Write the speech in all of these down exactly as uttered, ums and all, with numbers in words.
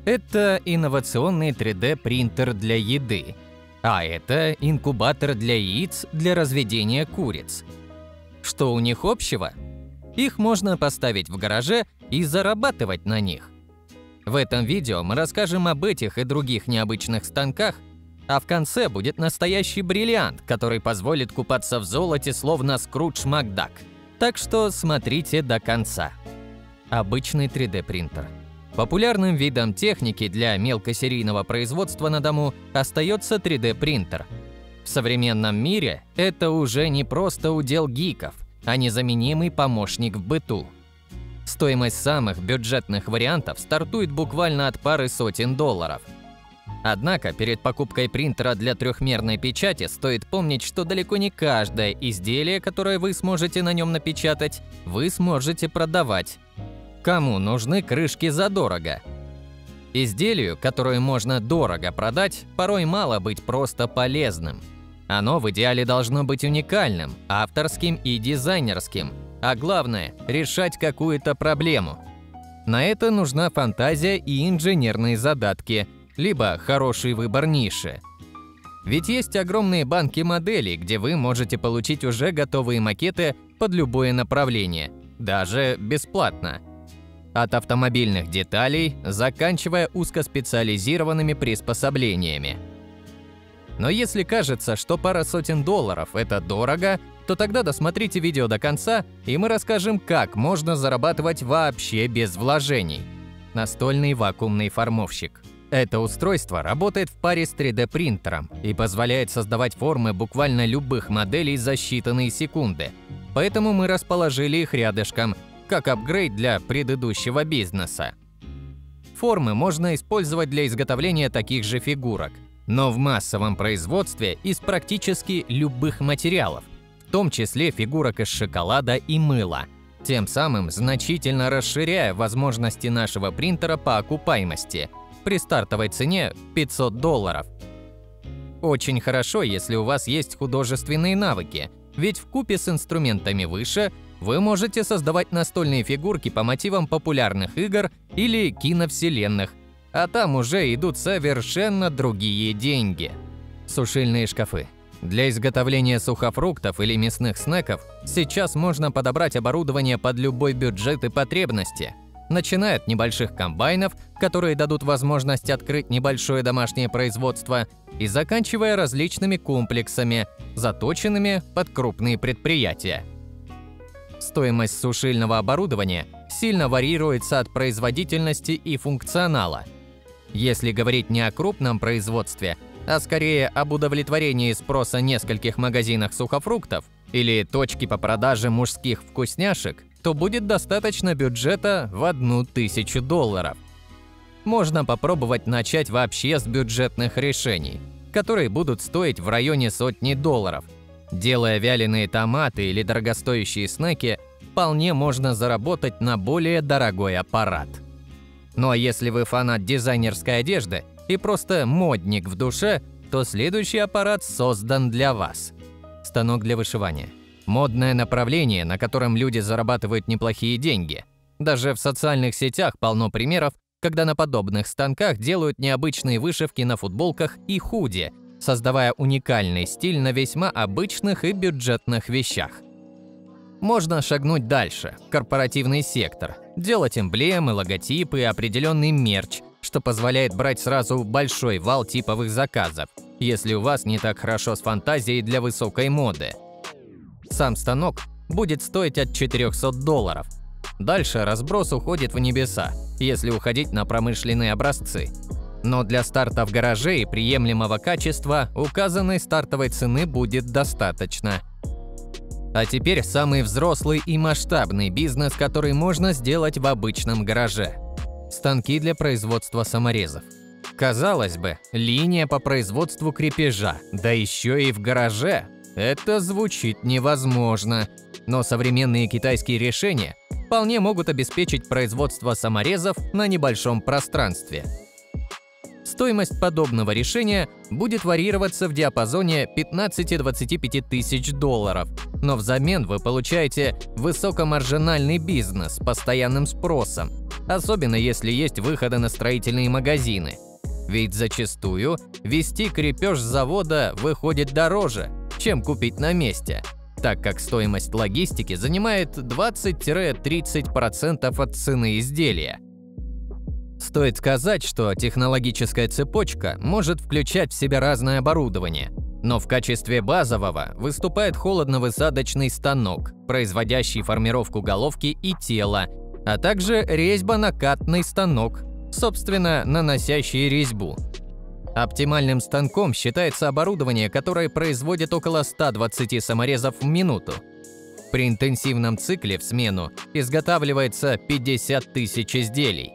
Это инновационный три дэ принтер для еды, а это инкубатор для яиц для разведения куриц. Что у них общего? Их можно поставить в гараже и зарабатывать на них. В этом видео мы расскажем об этих и других необычных станках, а в конце будет настоящий бриллиант, который позволит купаться в золоте, словно Скрудж Макдак. Так что смотрите до конца. Обычный три дэ принтер. Популярным видом техники для мелкосерийного производства на дому остается три дэ принтер. В современном мире это уже не просто удел гиков, а незаменимый помощник в быту. Стоимость самых бюджетных вариантов стартует буквально от пары сотен долларов. Однако перед покупкой принтера для трехмерной печати стоит помнить, что далеко не каждое изделие, которое вы сможете на нем напечатать, вы сможете продавать. Кому нужны крышки задорого? Изделию, которое можно дорого продать, порой мало быть просто полезным. Оно в идеале должно быть уникальным, авторским и дизайнерским, а главное – решать какую-то проблему. На это нужна фантазия и инженерные задатки, либо хороший выбор ниши. Ведь есть огромные банки моделей, где вы можете получить уже готовые макеты под любое направление, даже бесплатно. От автомобильных деталей, заканчивая узкоспециализированными приспособлениями. Но если кажется, что пара сотен долларов – это дорого, то тогда досмотрите видео до конца, и мы расскажем, как можно зарабатывать вообще без вложений. Настольный вакуумный формовщик. Это устройство работает в паре с три дэ принтером и позволяет создавать формы буквально любых моделей за считанные секунды. Поэтому мы расположили их рядышком, как апгрейд для предыдущего бизнеса. Формы можно использовать для изготовления таких же фигурок, но в массовом производстве из практически любых материалов, в том числе фигурок из шоколада и мыла, тем самым значительно расширяя возможности нашего принтера по окупаемости при стартовой цене пятьсот долларов. Очень хорошо, если у вас есть художественные навыки, ведь вкупе с инструментами выше вы можете создавать настольные фигурки по мотивам популярных игр или киновселенных, а там уже идут совершенно другие деньги. Сушильные шкафы. Для изготовления сухофруктов или мясных снеков сейчас можно подобрать оборудование под любой бюджет и потребности, начиная от небольших комбайнов, которые дадут возможность открыть небольшое домашнее производство, и заканчивая различными комплексами, заточенными под крупные предприятия. Стоимость сушильного оборудования сильно варьируется от производительности и функционала. Если говорить не о крупном производстве, а скорее об удовлетворении спроса нескольких магазинах сухофруктов или точки по продаже мужских вкусняшек, то будет достаточно бюджета в одну тысячу долларов. Можно попробовать начать вообще с бюджетных решений, которые будут стоить в районе сотни долларов. Делая вяленые томаты или дорогостоящие снеки, вполне можно заработать на более дорогой аппарат. Ну а если вы фанат дизайнерской одежды и просто модник в душе, то следующий аппарат создан для вас. Станок для вышивания. Модное направление, на котором люди зарабатывают неплохие деньги. Даже в социальных сетях полно примеров, когда на подобных станках делают необычные вышивки на футболках и худи, создавая уникальный стиль на весьма обычных и бюджетных вещах. Можно шагнуть дальше, в корпоративный сектор, делать эмблемы, логотипы и определенный мерч, что позволяет брать сразу большой вал типовых заказов, если у вас не так хорошо с фантазией для высокой моды. Сам станок будет стоить от четырёхсот долларов. Дальше разброс уходит в небеса, если уходить на промышленные образцы. Но для старта в гараже и приемлемого качества указанной стартовой цены будет достаточно. А теперь самый взрослый и масштабный бизнес, который можно сделать в обычном гараже. Станки для производства саморезов. Казалось бы, линия по производству крепежа, да еще и в гараже. Это звучит невозможно. Но современные китайские решения вполне могут обеспечить производство саморезов на небольшом пространстве. Стоимость подобного решения будет варьироваться в диапазоне пятнадцати-двадцати пяти тысяч долларов, но взамен вы получаете высокомаржинальный бизнес с постоянным спросом. особенно если есть выходы на строительные магазины. Ведь зачастую везти крепеж с завода выходит дороже, чем купить на месте, так как стоимость логистики занимает двадцать-тридцать процентов от цены изделия. Стоит сказать, что технологическая цепочка может включать в себя разное оборудование, но в качестве базового выступает холодно-высадочный станок, производящий формировку головки и тела, а также резьбо-накатный станок, собственно, наносящий резьбу. Оптимальным станком считается оборудование, которое производит около ста двадцати саморезов в минуту. При интенсивном цикле в смену изготавливается пятьдесят тысяч изделий.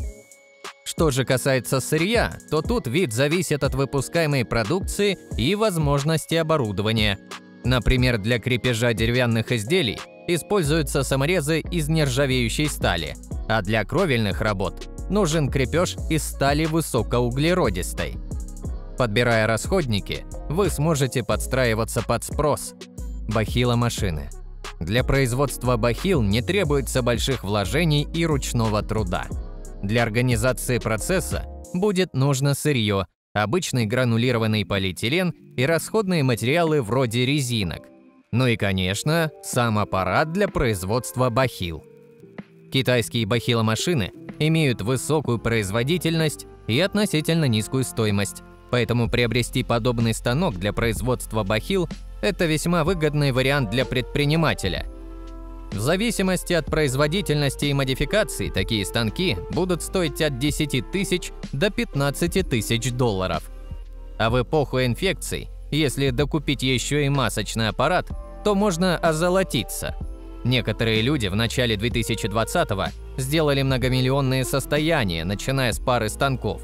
Что же касается сырья, то тут вид зависит от выпускаемой продукции и возможности оборудования. Например, для крепежа деревянных изделий используются саморезы из нержавеющей стали, а для кровельных работ нужен крепеж из стали высокоуглеродистой. Подбирая расходники, вы сможете подстраиваться под спрос. Бахиломашины. Для производства бахил не требуется больших вложений и ручного труда. Для организации процесса будет нужно сырье, обычный гранулированный полиэтилен и расходные материалы вроде резинок. Ну и, конечно, сам аппарат для производства бахил. Китайские бахиломашины имеют высокую производительность и относительно низкую стоимость, поэтому приобрести подобный станок для производства бахил – это весьма выгодный вариант для предпринимателя. В зависимости от производительности и модификации такие станки будут стоить от десяти тысяч до пятнадцати тысяч долларов. А в эпоху инфекций, если докупить еще и масочный аппарат, то можно озолотиться. Некоторые люди в начале две тысячи двадцатого сделали многомиллионные состояния, начиная с пары станков.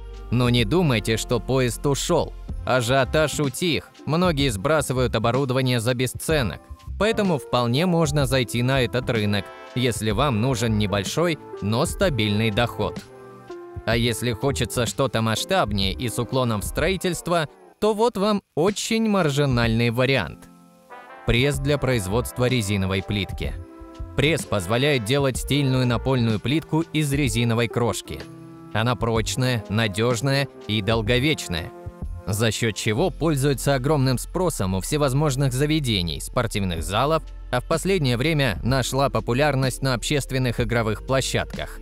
Но не думайте, что поезд ушел. Ажиотаж утих, многие сбрасывают оборудование за бесценок. Поэтому вполне можно зайти на этот рынок, если вам нужен небольшой, но стабильный доход. А если хочется что-то масштабнее и с уклоном в строительство, то вот вам очень маржинальный вариант. Пресс для производства резиновой плитки. Пресс позволяет делать стильную напольную плитку из резиновой крошки. Она прочная, надежная и долговечная, за счет чего пользуется огромным спросом у всевозможных заведений, спортивных залов, а в последнее время нашла популярность на общественных игровых площадках.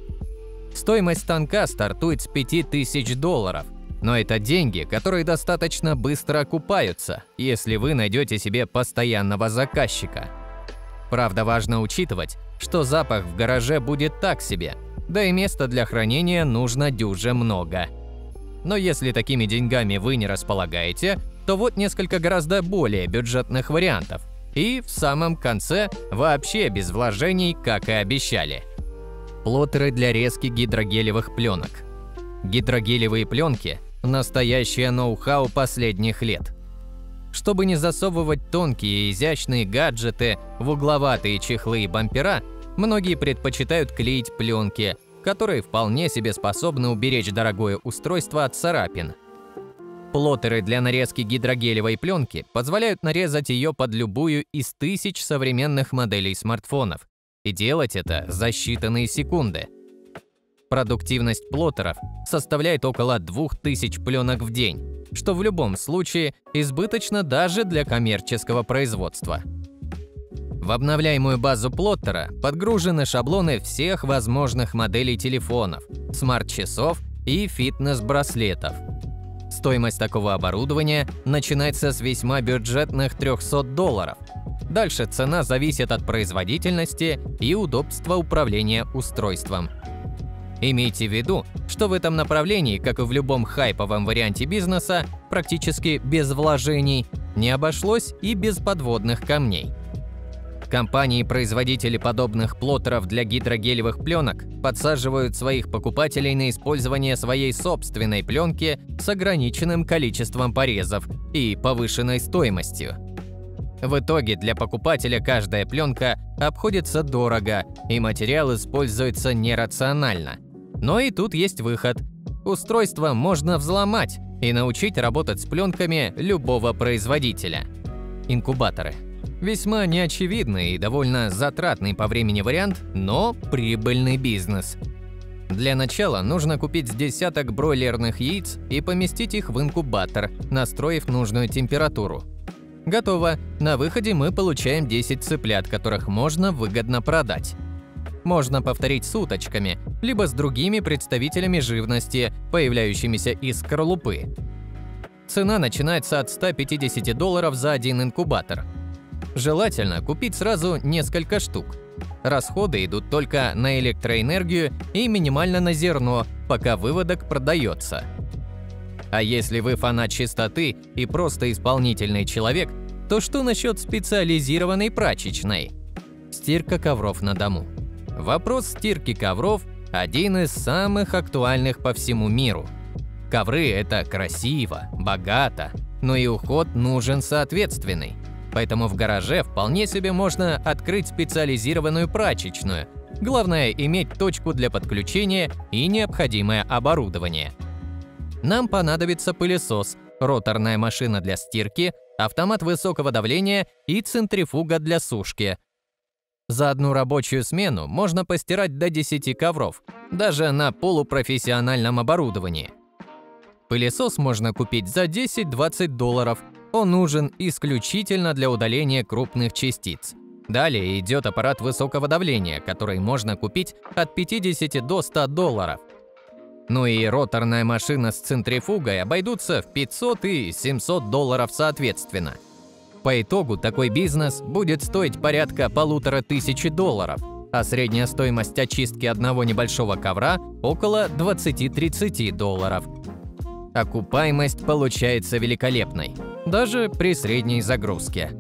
Стоимость станка стартует с пяти тысяч долларов, но это деньги, которые достаточно быстро окупаются, если вы найдете себе постоянного заказчика. Правда, важно учитывать, что запах в гараже будет так себе, да и места для хранения нужно дюже много. Но если такими деньгами вы не располагаете, то вот несколько гораздо более бюджетных вариантов. И в самом конце вообще без вложений, как и обещали. Плоттеры для резки гидрогелевых пленок. Гидрогелевые пленки – настоящее ноу-хау последних лет. Чтобы не засовывать тонкие и изящные гаджеты в угловатые чехлы и бампера, многие предпочитают клеить пленки, которые вполне себе способны уберечь дорогое устройство от царапин. Плоттеры для нарезки гидрогелевой пленки позволяют нарезать ее под любую из тысяч современных моделей смартфонов, и делать это за считанные секунды. Продуктивность плоттеров составляет около двух тысяч пленок в день, что в любом случае избыточно даже для коммерческого производства. В обновляемую базу плоттера подгружены шаблоны всех возможных моделей телефонов, смарт-часов и фитнес-браслетов. Стоимость такого оборудования начинается с весьма бюджетных трёхсот долларов. Дальше цена зависит от производительности и удобства управления устройством. Имейте в виду, что в этом направлении, как и в любом хайповом варианте бизнеса, практически без вложений, не обошлось и без подводных камней. Компании-производители подобных плоттеров для гидрогелевых пленок подсаживают своих покупателей на использование своей собственной пленки с ограниченным количеством порезов и повышенной стоимостью. В итоге для покупателя каждая пленка обходится дорого, и материал используется нерационально. Но и тут есть выход. Устройство можно взломать и научить работать с пленками любого производителя. Инкубаторы. Весьма неочевидный и довольно затратный по времени вариант, но прибыльный бизнес. Для начала нужно купить десяток бройлерных яиц и поместить их в инкубатор, настроив нужную температуру. Готово. На выходе мы получаем десять цыплят, которых можно выгодно продать. Можно повторить с уточками, либо с другими представителями живности, появляющимися из скорлупы. Цена начинается от ста пятидесяти долларов за один инкубатор. Желательно купить сразу несколько штук. Расходы идут только на электроэнергию и минимально на зерно, пока выводок продается. А если вы фанат чистоты и просто исполнительный человек, то что насчет специализированной прачечной? Стирка ковров на дому. Вопрос стирки ковров – один из самых актуальных по всему миру. Ковры – это красиво, богато, но и уход нужен соответственный. Поэтому в гараже вполне себе можно открыть специализированную прачечную. Главное – иметь точку для подключения и необходимое оборудование. Нам понадобится пылесос, роторная машина для стирки, автомат высокого давления и центрифуга для сушки. За одну рабочую смену можно постирать до десяти ковров, даже на полупрофессиональном оборудовании. Пылесос можно купить за десять-двадцать долларов. Он нужен исключительно для удаления крупных частиц. Далее идет аппарат высокого давления, который можно купить от пятидесяти до ста долларов. Ну и роторная машина с центрифугой обойдутся в пятьсот и семьсот долларов соответственно. По итогу такой бизнес будет стоить порядка полутора тысячи долларов, а средняя стоимость очистки одного небольшого ковра около двадцати-тридцати долларов. Окупаемость получается великолепной, даже при средней загрузке.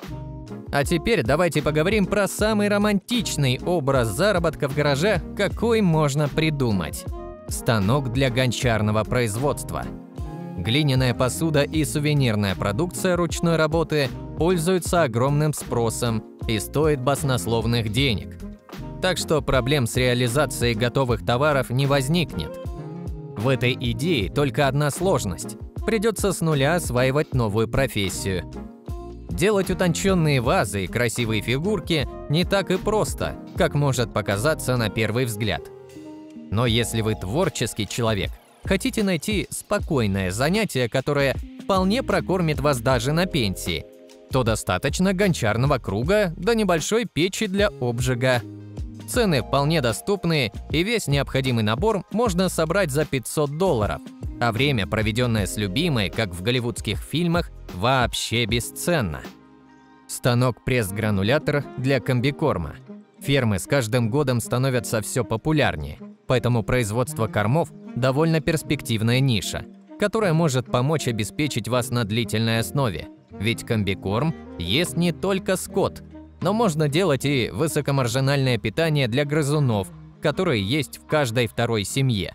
А теперь давайте поговорим про самый романтичный образ заработка в гараже, какой можно придумать. Станок для гончарного производства. Глиняная посуда и сувенирная продукция ручной работы пользуются огромным спросом и стоят баснословных денег. Так что проблем с реализацией готовых товаров не возникнет. В этой идее только одна сложность – придется с нуля осваивать новую профессию. Делать утонченные вазы и красивые фигурки не так и просто, как может показаться на первый взгляд. Но если вы творческий человек, хотите найти спокойное занятие, которое вполне прокормит вас даже на пенсии, то достаточно гончарного круга до небольшой печи для обжига. Цены вполне доступные, и весь необходимый набор можно собрать за пятьсот долларов, а время, проведенное с любимой, как в голливудских фильмах, вообще бесценно. Станок-пресс-гранулятор для комбикорма. Фермы с каждым годом становятся все популярнее, поэтому производство кормов – довольно перспективная ниша, которая может помочь обеспечить вас на длительной основе. Ведь комбикорм ест не только скот, но можно делать и высокомаржинальное питание для грызунов, которые есть в каждой второй семье.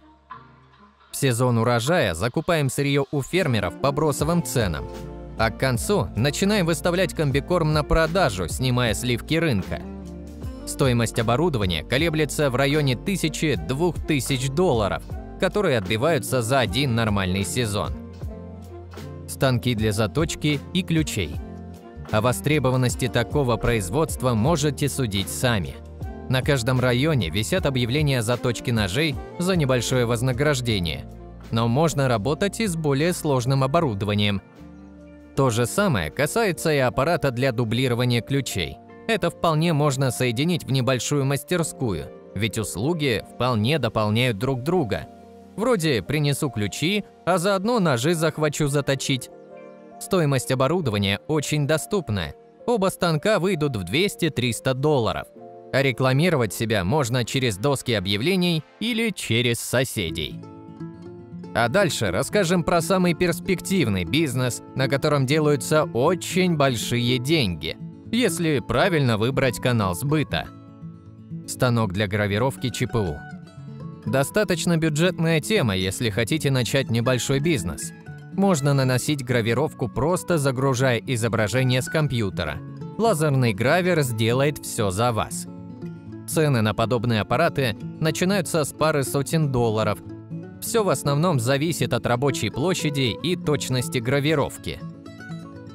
В сезон урожая закупаем сырье у фермеров по бросовым ценам, а к концу начинаем выставлять комбикорм на продажу, снимая сливки рынка. Стоимость оборудования колеблется в районе тысячи-двух тысяч долларов, которые отбиваются за один нормальный сезон. Станки для заточки и ключей. О востребованности такого производства можете судить сами. На каждом районе висят объявления о заточке ножей за небольшое вознаграждение, но можно работать и с более сложным оборудованием. То же самое касается и аппарата для дублирования ключей. Это вполне можно соединить в небольшую мастерскую, ведь услуги вполне дополняют друг друга. Вроде принесу ключи, а заодно ножи захвачу заточить. Стоимость оборудования очень доступная. Оба станка выйдут в двести-триста долларов. А рекламировать себя можно через доски объявлений или через соседей. А дальше расскажем про самый перспективный бизнес, на котором делаются очень большие деньги, если правильно выбрать канал сбыта. Станок для гравировки ЧПУ. Достаточно бюджетная тема, если хотите начать небольшой бизнес. Можно наносить гравировку, просто загружая изображение с компьютера. Лазерный гравер сделает все за вас. Цены на подобные аппараты начинаются с пары сотен долларов. Все в основном зависит от рабочей площади и точности гравировки.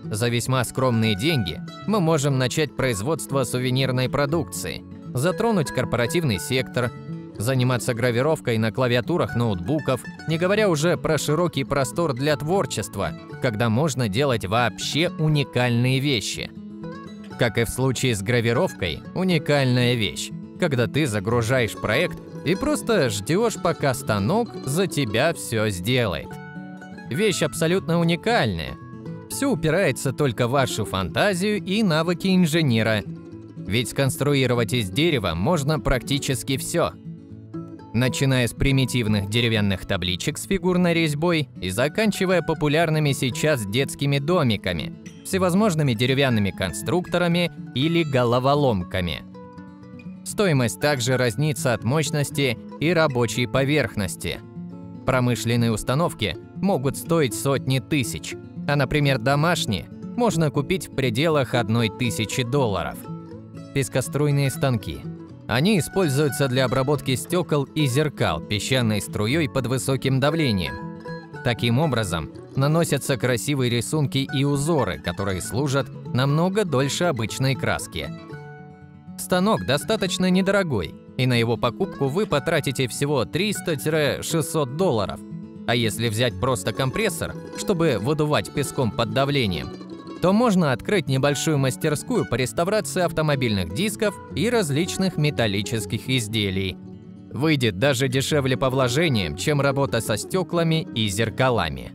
За весьма скромные деньги мы можем начать производство сувенирной продукции, затронуть корпоративный сектор, заниматься гравировкой на клавиатурах ноутбуков, не говоря уже про широкий простор для творчества, когда можно делать вообще уникальные вещи. Как и в случае с гравировкой, уникальная вещь, когда ты загружаешь проект и просто ждешь, пока станок за тебя все сделает. Вещь абсолютно уникальная. Все упирается только в вашу фантазию и навыки инженера. Ведь сконструировать из дерева можно практически все. Начиная с примитивных деревянных табличек с фигурной резьбой и заканчивая популярными сейчас детскими домиками, всевозможными деревянными конструкторами или головоломками. Стоимость также разнится от мощности и рабочей поверхности. Промышленные установки могут стоить сотни тысяч, а, например, домашние можно купить в пределах одной тысячи долларов. Пескоструйные станки. Они используются для обработки стекол и зеркал песчаной струей под высоким давлением. Таким образом, наносятся красивые рисунки и узоры, которые служат намного дольше обычной краски. Станок достаточно недорогой, и на его покупку вы потратите всего триста — шестьсот долларов. А если взять просто компрессор, чтобы выдувать песком под давлением, то можно открыть небольшую мастерскую по реставрации автомобильных дисков и различных металлических изделий. Выйдет даже дешевле по вложениям, чем работа со стеклами и зеркалами.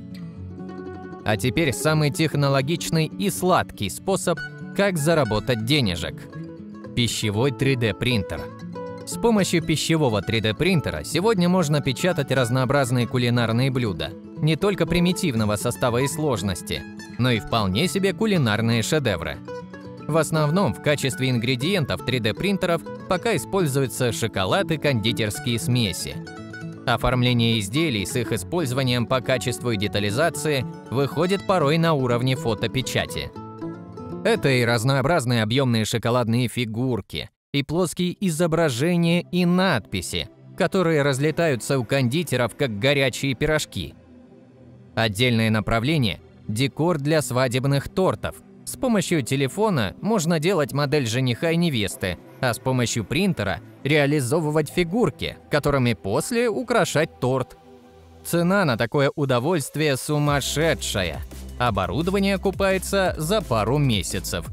А теперь самый технологичный и сладкий способ, как заработать денежек. Пищевой три дэ принтер. С помощью пищевого три дэ принтера сегодня можно печатать разнообразные кулинарные блюда, не только примитивного состава и сложности, но и вполне себе кулинарные шедевры. В основном в качестве ингредиентов три дэ принтеров пока используются шоколад и кондитерские смеси. Оформление изделий с их использованием по качеству и детализации выходит порой на уровне фотопечати. Это и разнообразные объемные шоколадные фигурки, и плоские изображения и надписи, которые разлетаются у кондитеров как горячие пирожки. Отдельное направление – декор для свадебных тортов. С помощью телефона можно делать модель жениха и невесты, а с помощью принтера реализовывать фигурки, которыми после украшать торт. Цена на такое удовольствие сумасшедшая. Оборудование окупается за пару месяцев.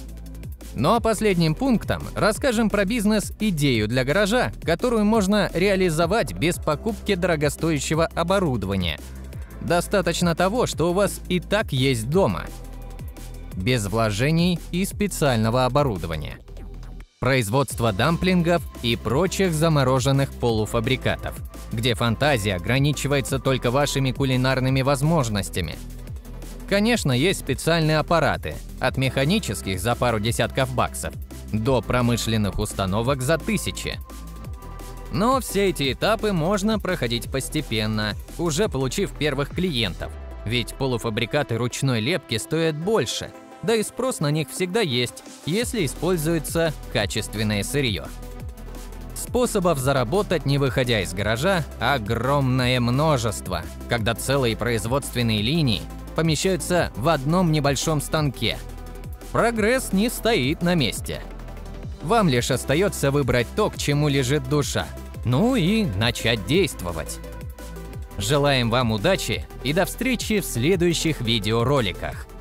Ну а последним пунктом расскажем про бизнес-идею для гаража, которую можно реализовать без покупки дорогостоящего оборудования. Достаточно того, что у вас и так есть дома. Без вложений и специального оборудования. Производство дамплингов и прочих замороженных полуфабрикатов, где фантазия ограничивается только вашими кулинарными возможностями. Конечно, есть специальные аппараты, от механических за пару десятков баксов до промышленных установок за тысячи. Но все эти этапы можно проходить постепенно, уже получив первых клиентов, ведь полуфабрикаты ручной лепки стоят больше, да и спрос на них всегда есть, если используется качественное сырье. Способов заработать, не выходя из гаража, огромное множество, когда целые производственные линии помещаются в одном небольшом станке. Прогресс не стоит на месте. Вам лишь остается выбрать то, к чему лежит душа, ну и начать действовать. Желаем вам удачи и до встречи в следующих видеороликах.